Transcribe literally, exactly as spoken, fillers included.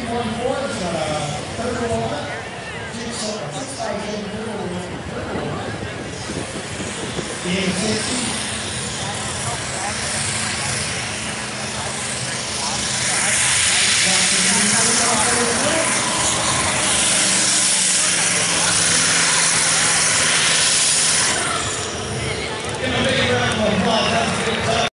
forty-four is uh, third one. Six, uh, six five seven, third one. Third one. Game sixty.